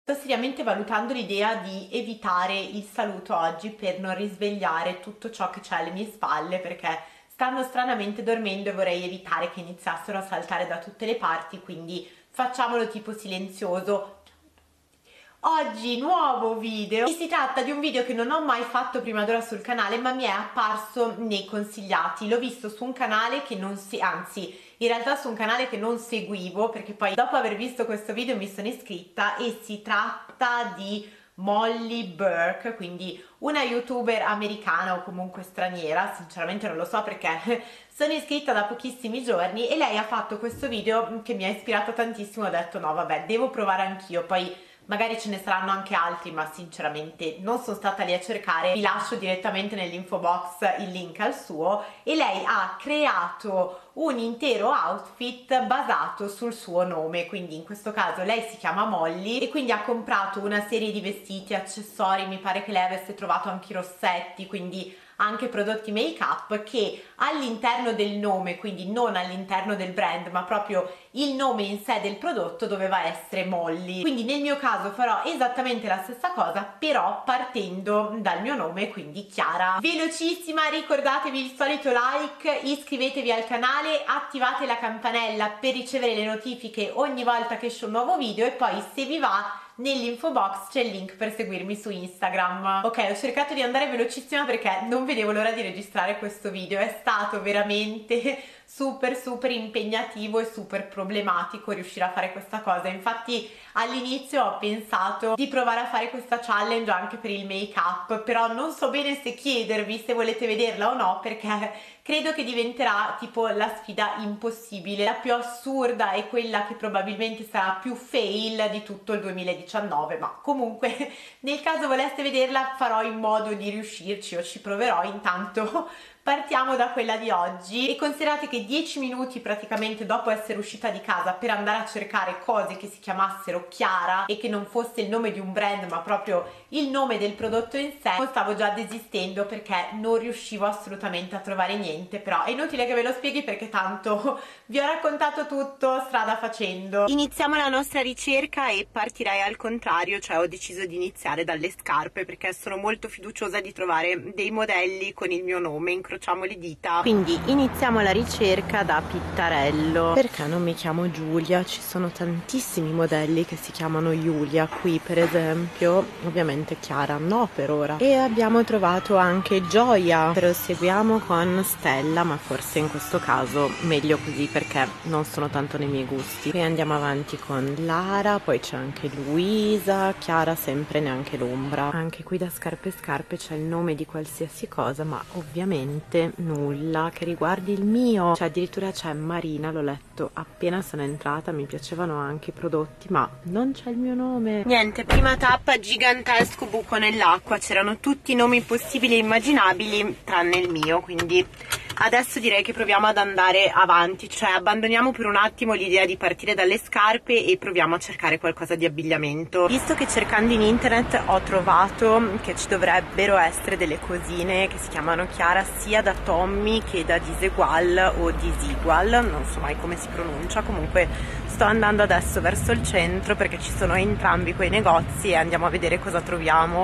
Sto seriamente valutando l'idea di evitare il saluto oggi per non risvegliare tutto ciò che c'è alle mie spalle, perché stanno stranamente dormendo e vorrei evitare che iniziassero a saltare da tutte le parti, quindi facciamolo tipo silenzioso. Oggi nuovo video, e si tratta di un video che non ho mai fatto prima d'ora sul canale, ma mi è apparso nei consigliati. L'ho visto su un canale che non si, anzi in realtà su un canale che non seguivo, perché poi dopo aver visto questo video mi sono iscritta, e si tratta di Molly Burke, quindi una youtuber americana o comunque straniera, sinceramente non lo so perché sono iscritta da pochissimi giorni, e lei ha fatto questo video che mi ha ispirato tantissimo. Ho detto no vabbè, devo provare anch'io, poi magari ce ne saranno anche altri, ma sinceramente non sono stata lì a cercare. Vi lascio direttamente nell'info box il link al suo. E lei ha creato un intero outfit basato sul suo nome, quindi in questo caso lei si chiama Molly, e quindi ha comprato una serie di vestiti, accessori, mi pare che lei avesse trovato anche i rossetti, quindi anche prodotti make up, che all'interno del nome, quindi non all'interno del brand ma proprio il nome in sé del prodotto, doveva essere Molly. Quindi nel mio caso farò esattamente la stessa cosa, però partendo dal mio nome, quindi Chiara. Velocissima, ricordatevi il solito like, iscrivetevi al canale, attivate la campanella per ricevere le notifiche ogni volta che esce un nuovo video, e poi se vi va nell'info box c'è il link per seguirmi su Instagram. Ok, ho cercato di andare velocissima perché non vedevo l'ora di registrare questo video. È stato veramente super impegnativo e super problematico riuscire a fare questa cosa. Infatti all'inizio ho pensato di provare a fare questa challenge anche per il make up, però non so bene se chiedervi se volete vederla o no, perché credo che diventerà tipo la sfida impossibile, la più assurda e quella che probabilmente sarà più fail di tutto il 2019, ma comunque nel caso voleste vederla farò in modo di riuscirci, o ci proverò. Intanto partiamo da quella di oggi, e considerate che 10 minuti praticamente dopo essere uscita di casa per andare a cercare cose che si chiamassero Chiara e che non fosse il nome di un brand ma proprio il nome del prodotto in sé, stavo già desistendo perché non riuscivo assolutamente a trovare niente. Però è inutile che ve lo spieghi perché tanto vi ho raccontato tutto strada facendo. Iniziamo la nostra ricerca e partirei al contrario, cioè ho deciso di iniziare dalle scarpe perché sono molto fiduciosa di trovare dei modelli con il mio nome. Incrociamo le dita. Quindi iniziamo la ricerca da Pittarello. Perché non mi chiamo Giulia? Ci sono tantissimi modelli che si chiamano Giulia. Qui per esempio, ovviamente Chiara no per ora. E abbiamo trovato anche Gioia. Proseguiamo con Stella, ma forse in questo caso meglio così perché non sono tanto nei miei gusti. Poi andiamo avanti con Lara, poi c'è anche Luisa, Chiara sempre neanche l'ombra. Anche qui da scarpe c'è il nome di qualsiasi cosa, ma ovviamente nulla che riguardi il mio. Cioè addirittura c'è Marina, l'ho letto appena sono entrata, mi piacevano anche i prodotti ma non c'è il mio nome. Niente, prima tappa, gigantesco buco nell'acqua, c'erano tutti i nomi possibili e immaginabili tranne il mio, quindi adesso direi che proviamo ad andare avanti, cioè abbandoniamo per un attimo l'idea di partire dalle scarpe e proviamo a cercare qualcosa di abbigliamento. Visto che cercando in internet ho trovato che ci dovrebbero essere delle cosine che si chiamano Chiara sia da Tommy che da Disegual o Disigual, non so mai come si pronuncia. Comunque sto andando adesso verso il centro perché ci sono entrambi quei negozi e andiamo a vedere cosa troviamo.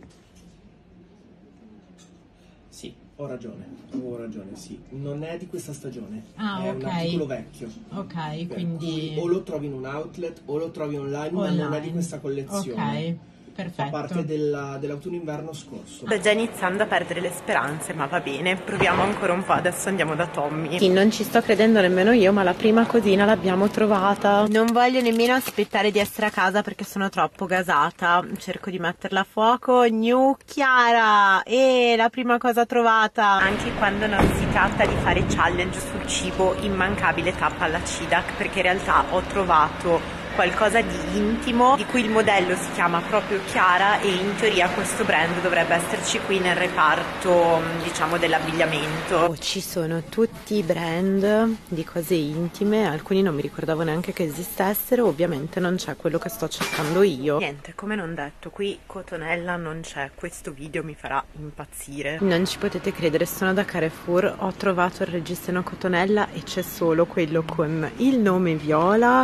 Sì, avevo ragione, sì. Non è di questa stagione, è un articolo vecchio. Ok, quindi o lo trovi in un outlet o lo trovi online, ma non è di questa collezione. Ok, perfetto. Fa parte dell'autunno-inverno scorso. Sto già iniziando a perdere le speranze, ma va bene, proviamo ancora un po'. Adesso andiamo da Tommy. Sì, non ci sto credendo nemmeno io, ma la prima cosina l'abbiamo trovata. Non voglio nemmeno aspettare di essere a casa perché sono troppo gasata. Cerco di metterla a fuoco. New Chiara! E la prima cosa trovata. Anche quando non si tratta di fare challenge sul cibo, immancabile tappa alla Cidac, perché in realtà ho trovato qualcosa di intimo di cui il modello si chiama proprio Chiara, e in teoria questo brand dovrebbe esserci qui nel reparto, diciamo, dell'abbigliamento. Ci sono tutti i brand di cose intime, alcuni non mi ricordavo neanche che esistessero. Ovviamente non c'è quello che sto cercando io. Niente, come non detto, qui Cotonella non c'è. Questo video mi farà impazzire. Non ci potete credere, sono da Carrefour, ho trovato il reggiseno Cotonella e c'è solo quello con il nome Viola.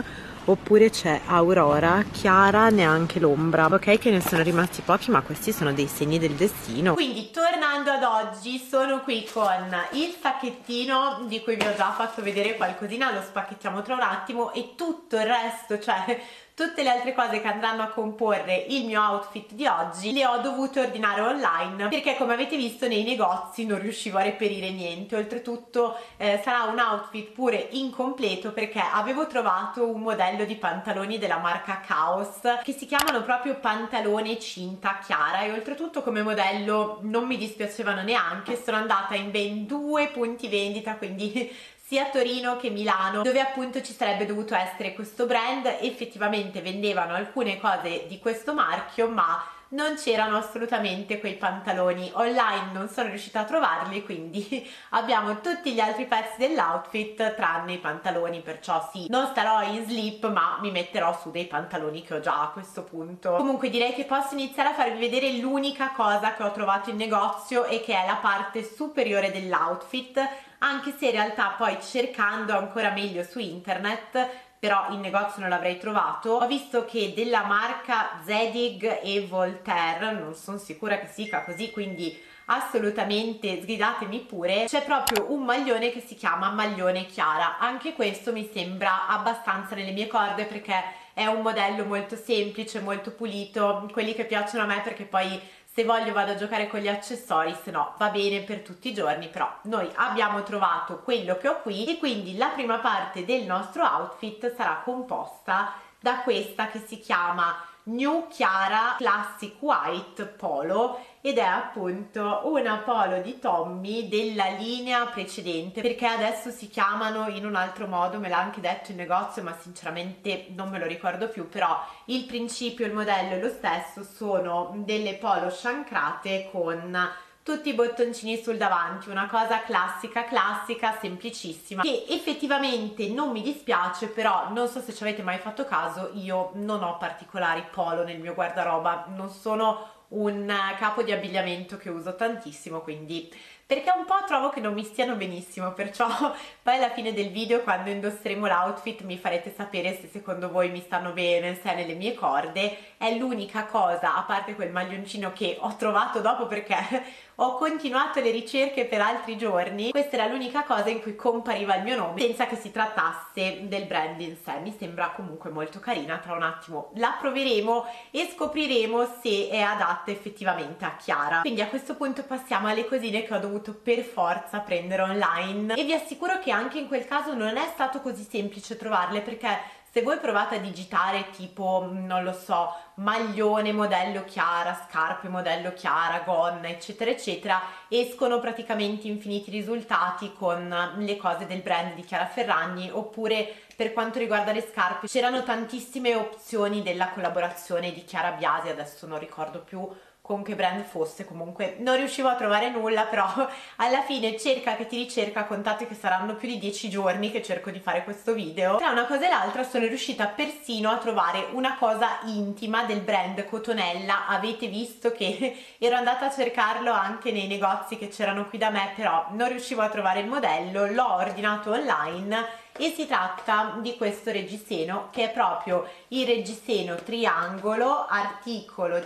oppure c'è Aurora, Chiara neanche l'ombra. Ok che ne sono rimasti pochi, ma questi sono dei segni del destino. Quindi tornando ad oggi, sono qui con il sacchettino di cui vi ho già fatto vedere qualcosina, lo spacchettiamo tra un attimo, e tutto il resto, cioè tutte le altre cose che andranno a comporre il mio outfit di oggi, le ho dovute ordinare online perché, come avete visto, nei negozi non riuscivo a reperire niente. Oltretutto sarà un outfit pure incompleto perché avevo trovato un modello di pantaloni della marca Chaos che si chiamano proprio pantalone cinta chiara, e oltretutto come modello non mi dispiacevano neanche. Sono andata in ben 2 punti vendita, quindi sia a Torino che Milano, dove appunto ci sarebbe dovuto essere questo brand. Effettivamente vendevano alcune cose di questo marchio, ma non c'erano assolutamente quei pantaloni. Online non sono riuscita a trovarli, quindi abbiamo tutti gli altri pezzi dell'outfit tranne i pantaloni, perciò sì, non starò in slip, ma mi metterò su dei pantaloni che ho già a questo punto. Comunque direi che posso iniziare a farvi vedere l'unica cosa che ho trovato in negozio, e che è la parte superiore dell'outfit, anche se in realtà poi cercando ancora meglio su internet, però in negozio non l'avrei trovato, ho visto che della marca Zedig e Voltaire, non sono sicura che si dica così, quindi assolutamente sgridatemi pure, c'è proprio un maglione che si chiama maglione Chiara. Anche questo mi sembra abbastanza nelle mie corde perché è un modello molto semplice, molto pulito, quelli che piacciono a me, perché poi se voglio vado a giocare con gli accessori, se no va bene per tutti i giorni. Però noi abbiamo trovato quello che ho qui, e quindi la prima parte del nostro outfit sarà composta da questa che si chiama New Chiara Classic White Polo, ed è appunto una polo di Tommy della linea precedente, perché adesso si chiamano in un altro modo, me l'ha anche detto in negozio ma sinceramente non me lo ricordo più, però il principio, il modello è lo stesso. Sono delle polo sciancrate con tutti i bottoncini sul davanti, una cosa classica, semplicissima, che effettivamente non mi dispiace. Però non so se ci avete mai fatto caso, io non ho particolari polo nel mio guardaroba, non sono un capo di abbigliamento che uso tantissimo, quindi perché un po' trovo che non mi stiano benissimo, perciò poi alla fine del video, quando indosseremo l'outfit, mi farete sapere se secondo voi mi stanno bene, se è nelle mie corde. È l'unica cosa, a parte quel maglioncino che ho trovato dopo perché ho continuato le ricerche per altri giorni, questa era l'unica cosa in cui compariva il mio nome senza che si trattasse del brand in sé. Mi sembra comunque molto carina, tra un attimo la proveremo e scopriremo se è adatta effettivamente a Chiara. Quindi a questo punto passiamo alle cosine che ho dovuto per forza prendere online, e vi assicuro che anche in quel caso non è stato così semplice trovarle, perché se voi provate a digitare tipo, non lo so, maglione modello Chiara, scarpe modello Chiara, gonna, eccetera eccetera, escono praticamente infiniti risultati con le cose del brand di Chiara Ferragni. Oppure per quanto riguarda le scarpe c'erano tantissime opzioni della collaborazione di Chiara Biasi, adesso non ricordo più con che brand fosse, comunque non riuscivo a trovare nulla. Però alla fine cerca che ti ricerca, contate che saranno più di 10 giorni che cerco di fare questo video. Tra una cosa e l'altra sono riuscita persino a trovare una cosa intima del brand Cotonella. Avete visto che ero andata a cercarlo anche nei negozi che c'erano qui da me, però non riuscivo a trovare il modello, l'ho ordinato online, e si tratta di questo reggiseno, che è proprio il reggiseno triangolo articolo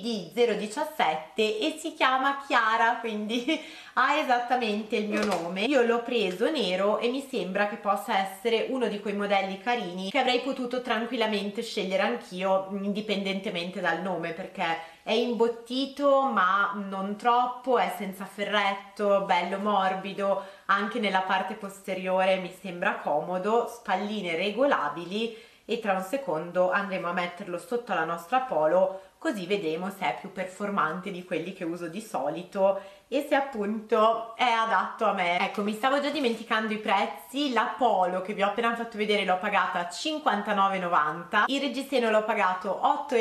CD017 e si chiama Chiara, quindi ha esattamente il mio nome. Io l'ho preso nero e mi sembra che possa essere uno di quei modelli carini che avrei potuto tranquillamente scegliere anch'io, indipendentemente dal nome, perché è imbottito ma non troppo, è senza ferretto, bello morbido, anche nella parte posteriore mi sembra comodo, spalline regolabili, e tra un secondo andremo a metterlo sotto la nostra polo, così vedremo se è più performante di quelli che uso di solito e se appunto è adatto a me. Ecco, mi stavo già dimenticando i prezzi. La polo che vi ho appena fatto vedere l'ho pagata 59,90, il reggiseno l'ho pagato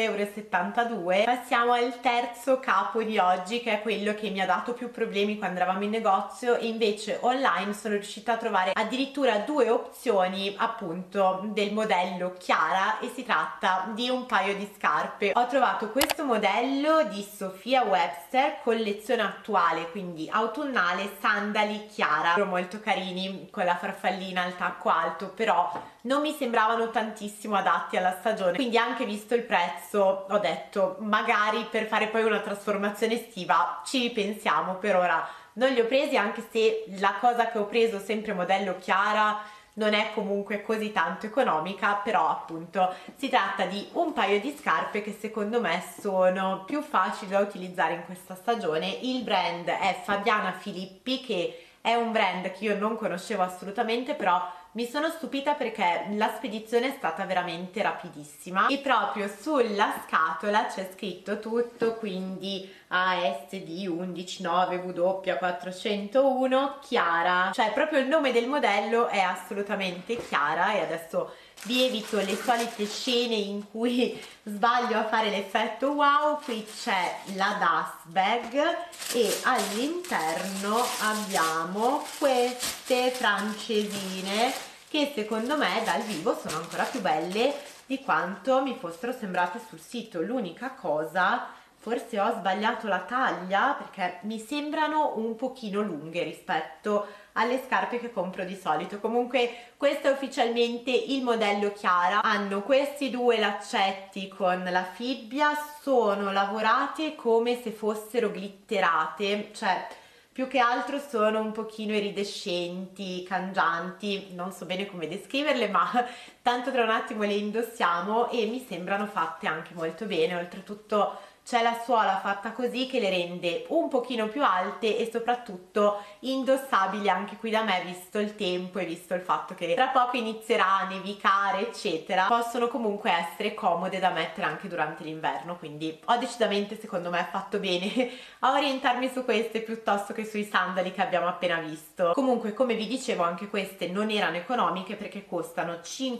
8,72 €. Passiamo al terzo capo di oggi, che è quello che mi ha dato più problemi quando eravamo in negozio, e invece online sono riuscita a trovare addirittura 2 opzioni appunto del modello Chiara, e si tratta di un paio di scarpe. Ho trovato questo modello di Sofia Webster, collezione attuale, primaverale, quindi autunnale, sandali Chiara, erano molto carini con la farfallina al tacco alto, però non mi sembravano tantissimo adatti alla stagione, quindi anche visto il prezzo ho detto magari per fare poi una trasformazione estiva ci pensiamo. Per ora non li ho presi, anche se la cosa che ho preso, sempre modello Chiara, non è comunque così tanto economica, però appunto si tratta di un paio di scarpe che secondo me sono più facili da utilizzare in questa stagione. Il brand è Fabiana Filippi, che è un brand che io non conoscevo assolutamente, però mi sono stupita perché la spedizione è stata veramente rapidissima e proprio sulla scatola c'è scritto tutto, quindi ASD 119W401 Chiara, cioè proprio il nome del modello è assolutamente Chiara. E adesso vi evito le solite scene in cui sbaglio a fare l'effetto wow. Qui c'è la dust bag e all'interno abbiamo queste francesine che secondo me dal vivo sono ancora più belle di quanto mi fossero sembrate sul sito. L'unica cosa, forse ho sbagliato la taglia perché mi sembrano un pochino lunghe rispetto alle scarpe che compro di solito. Comunque questo è ufficialmente il modello Chiara, hanno questi due laccetti con la fibbia, sono lavorate come se fossero glitterate, cioè più che altro sono un pochino iridescenti, cangianti, non so bene come descriverle, ma tanto tra un attimo le indossiamo e mi sembrano fatte anche molto bene. Oltretutto c'è la suola fatta così che le rende un pochino più alte e soprattutto indossabili anche qui da me, visto il tempo e visto il fatto che tra poco inizierà a nevicare eccetera. Possono comunque essere comode da mettere anche durante l'inverno, quindi ho decisamente, secondo me, fatto bene a orientarmi su queste piuttosto che sui sandali che abbiamo appena visto. Comunque, come vi dicevo, anche queste non erano economiche perché costano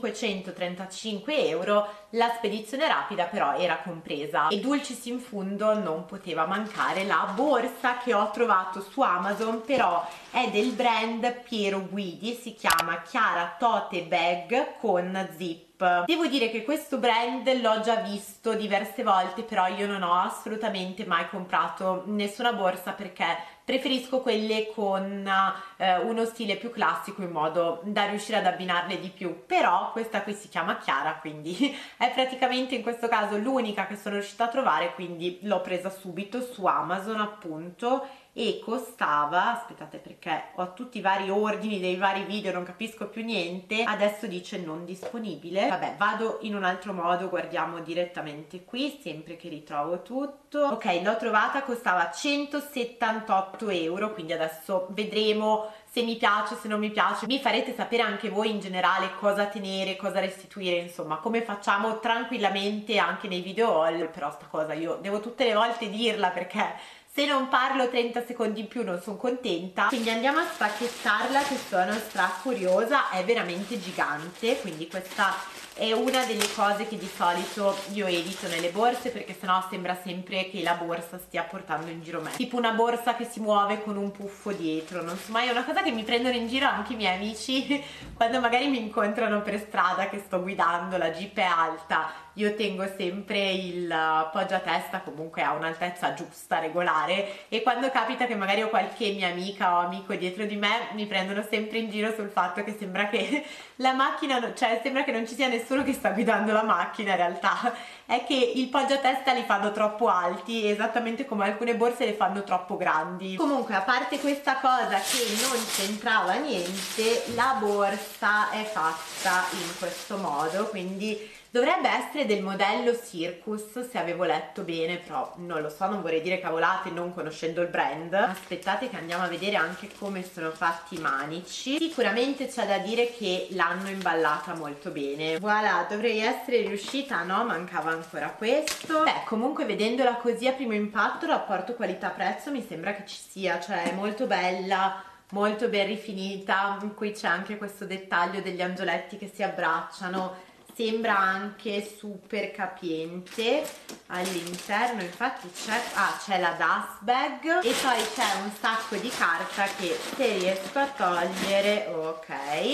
535 euro, la spedizione rapida però era compresa. E dulcis in fundo non poteva mancare la borsa che ho trovato su Amazon, però è del brand Piero Guidi, si chiama Chiara Tote Bag con zip. Devo dire che questo brand l'ho già visto diverse volte, però io non ho assolutamente mai comprato nessuna borsa perché preferisco quelle con uno stile più classico in modo da riuscire ad abbinarle di più. Però questa qui si chiama Chiara, quindi è praticamente in questo caso l'unica che sono riuscita a trovare, quindi l'ho presa subito su Amazon appunto. E costava, aspettate perché ho tutti i vari ordini dei vari video, non capisco più niente, adesso dice non disponibile. Vabbè, vado in un altro modo, guardiamo direttamente qui, sempre che ritrovo tutto. Ok, l'ho trovata, costava 178 euro, quindi adesso vedremo se mi piace, se non mi piace. Mi farete sapere anche voi in generale cosa tenere, cosa restituire, insomma come facciamo tranquillamente anche nei video haul. Però sta cosa io devo tutte le volte dirla perché se non parlo 30 secondi in più non sono contenta. Quindi andiamo a spacchettarla, che sono stra curiosa, è veramente gigante, quindi questa è una delle cose che di solito io evito nelle borse perché sennò sembra sempre che la borsa stia portando in giro me, tipo una borsa che si muove con un puffo dietro, non so mai, è una cosa che mi prendono in giro anche i miei amici quando magari mi incontrano per strada che sto guidando, la jeep è alta, io tengo sempre il poggiatesta comunque a un'altezza giusta, regolare, e quando capita che magari ho qualche mia amica o amico dietro di me mi prendono sempre in giro sul fatto che sembra che la macchina, cioè sembra che non ci sia nessuno che sta guidando la macchina, in realtà è che il poggiatesta li fanno troppo alti, esattamente come alcune borse le fanno troppo grandi. Comunque, a parte questa cosa che non c'entrava niente, la borsa è fatta in questo modo, quindi dovrebbe essere del modello Circus, se avevo letto bene, però non lo so, non vorrei dire cavolate non conoscendo il brand. Aspettate che andiamo a vedere anche come sono fatti i manici. Sicuramente c'è da dire che l'hanno imballata molto bene. Voilà, dovrei essere riuscita, no? Mancava ancora questo. Beh, comunque vedendola così a primo impatto, il rapporto qualità-prezzo mi sembra che ci sia, cioè è molto bella, molto ben rifinita. Qui c'è anche questo dettaglio degli angioletti che si abbracciano. sembra anche super capiente all'interno, infatti c'è la dust bag e poi c'è un sacco di carta che se riesco a togliere, ok,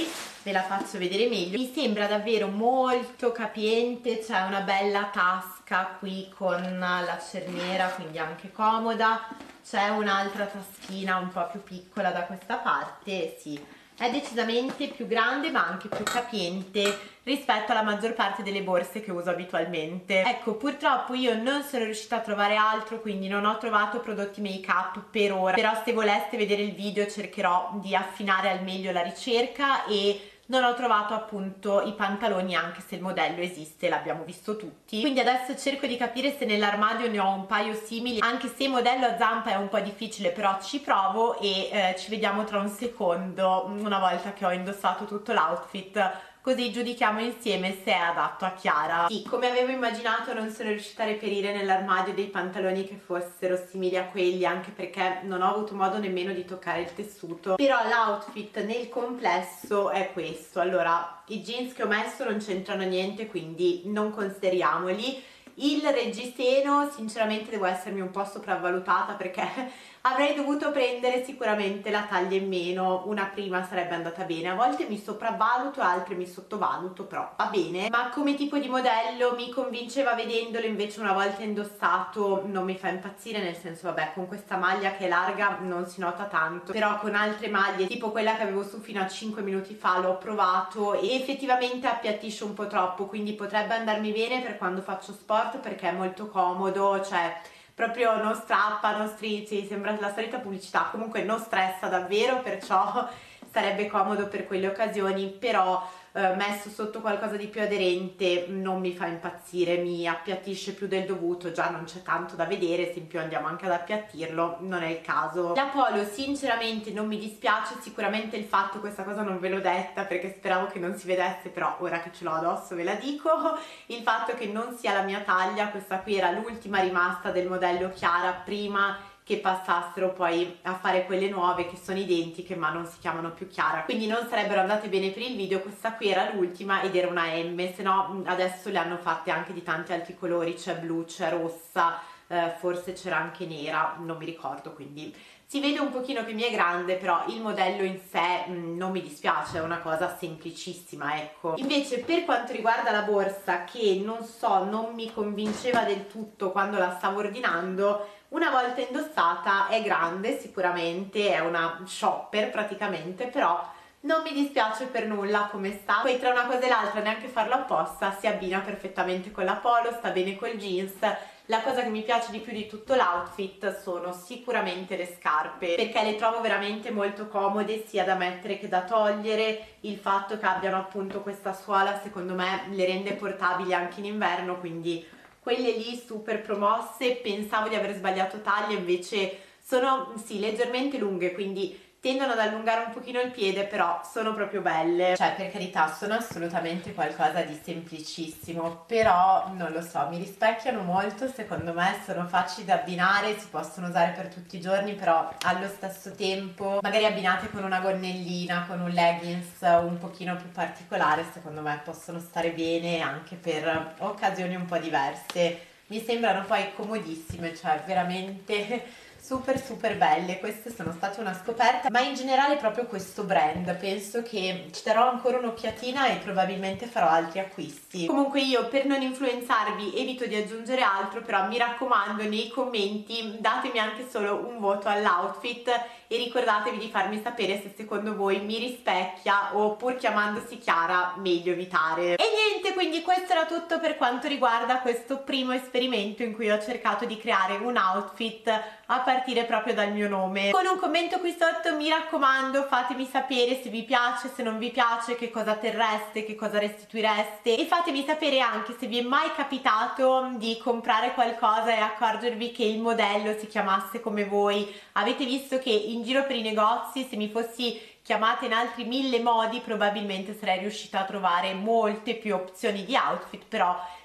ve la faccio vedere meglio. Mi sembra davvero molto capiente, c'è una bella tasca qui con la cerniera, quindi anche comoda, c'è un'altra taschina un po' più piccola da questa parte, sì. È decisamente più grande ma anche più capiente rispetto alla maggior parte delle borse che uso abitualmente. Ecco, purtroppo io non sono riuscita a trovare altro, quindi non ho trovato prodotti make up per ora, però se voleste vedere il video cercherò di affinare al meglio la ricerca e non ho trovato appunto i pantaloni, anche se il modello esiste, l'abbiamo visto tutti. Quindi adesso cerco di capire se nell'armadio ne ho un paio simili, anche se il modello a zampa è un po' difficile, però ci provo e ci vediamo tra un secondo, una volta che ho indossato tutto l'outfit, così giudichiamo insieme se è adatto a Chiara. Sì, come avevo immaginato non sono riuscita a reperire nell'armadio dei pantaloni che fossero simili a quelli, anche perché non ho avuto modo nemmeno di toccare il tessuto, però l'outfit nel complesso è questo. Allora, i jeans che ho messo non c'entrano niente, quindi non consideriamoli. Il reggiseno sinceramente devo essermi un po' sopravvalutata, perché avrei dovuto prendere sicuramente la taglia in meno, una prima sarebbe andata bene. A volte mi sopravvaluto, altre mi sottovaluto, però va bene. Ma come tipo di modello mi convinceva vedendolo, invece una volta indossato non mi fa impazzire, nel senso, vabbè, con questa maglia che è larga non si nota tanto, però con altre maglie tipo quella che avevo su fino a 5 minuti fa l'ho provato e effettivamente appiattisce un po' troppo, quindi potrebbe andarmi bene per quando faccio sport perché è molto comodo, cioè proprio non strappa, non strizzi, sembra la solita pubblicità, comunque non stressa davvero, perciò sarebbe comodo per quelle occasioni, però messo sotto qualcosa di più aderente non mi fa impazzire, mi appiattisce più del dovuto, già non c'è tanto da vedere, se in più andiamo anche ad appiattirlo non è il caso. La polo sinceramente non mi dispiace, sicuramente il fatto, questa cosa non ve l'ho detta perché speravo che non si vedesse, però ora che ce l'ho addosso ve la dico, il fatto che non sia la mia taglia, questa qui era l'ultima rimasta del modello Chiara prima che passassero poi a fare quelle nuove che sono identiche ma non si chiamano più Chiara, quindi non sarebbero andate bene per il video. Questa qui era l'ultima ed era una M, se no adesso le hanno fatte anche di tanti altri colori, c'è blu, c'è rossa, forse c'era anche nera, non mi ricordo, quindi si vede un pochino che mi è grande, però il modello in sé non mi dispiace, è una cosa semplicissima, ecco. Invece per quanto riguarda la borsa, che non so, non mi convinceva del tutto quando la stavo ordinando, una volta indossata è grande sicuramente, è una shopper praticamente, però non mi dispiace per nulla come sta. Poi tra una cosa e l'altra, neanche farlo apposta, si abbina perfettamente con la polo, sta bene col jeans. La cosa che mi piace di più di tutto l'outfit sono sicuramente le scarpe, perché le trovo veramente molto comode sia da mettere che da togliere. Il fatto che abbiano appunto questa suola secondo me le rende portabili anche in inverno, quindi quelle lì super promosse. Pensavo di aver sbagliato taglia, invece sono sì leggermente lunghe, quindi tendono ad allungare un pochino il piede, però sono proprio belle. Cioè, per carità, sono assolutamente qualcosa di semplicissimo, però non lo so, mi rispecchiano molto, secondo me sono facili da abbinare, si possono usare per tutti i giorni, però allo stesso tempo magari abbinate con una gonnellina, con un leggings un pochino più particolare, secondo me possono stare bene anche per occasioni un po' diverse. Mi sembrano poi comodissime, cioè veramente super belle. Queste sono state una scoperta, ma in generale proprio questo brand penso che ci darò ancora un'occhiatina e probabilmente farò altri acquisti. Comunque io, per non influenzarvi, evito di aggiungere altro, però mi raccomando, nei commenti datemi anche solo un voto all'outfit e ricordatevi di farmi sapere se secondo voi mi rispecchia, o pur chiamandosi Chiara meglio evitare. E niente, quindi questo era tutto per quanto riguarda questo primo esperimento in cui ho cercato di creare un outfit a partire proprio dal mio nome. Con un commento qui sotto, mi raccomando, fatemi sapere se vi piace, se non vi piace, che cosa terreste, che cosa restituireste, e fatemi sapere anche se vi è mai capitato di comprare qualcosa e accorgervi che il modello si chiamasse come voi. Avete visto che in giro per i negozi, se mi fossi chiamata in altri 1000 modi, probabilmente sarei riuscita a trovare molte più opzioni di outfit, però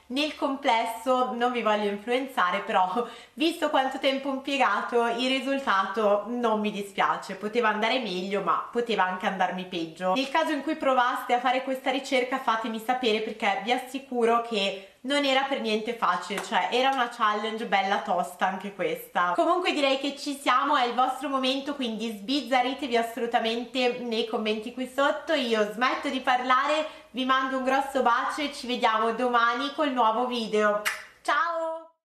nel complesso non vi voglio influenzare, però visto quanto tempo ho impiegato il risultato non mi dispiace, poteva andare meglio ma poteva anche andarmi peggio. Nel caso in cui provaste a fare questa ricerca fatemi sapere, perché vi assicuro che non era per niente facile, cioè era una challenge bella tosta anche questa. Comunque direi che ci siamo, è il vostro momento, quindi sbizzarritevi assolutamente nei commenti qui sotto. Io smetto di parlare, vi mando un grosso bacio e ci vediamo domani col nuovo video. Ciao!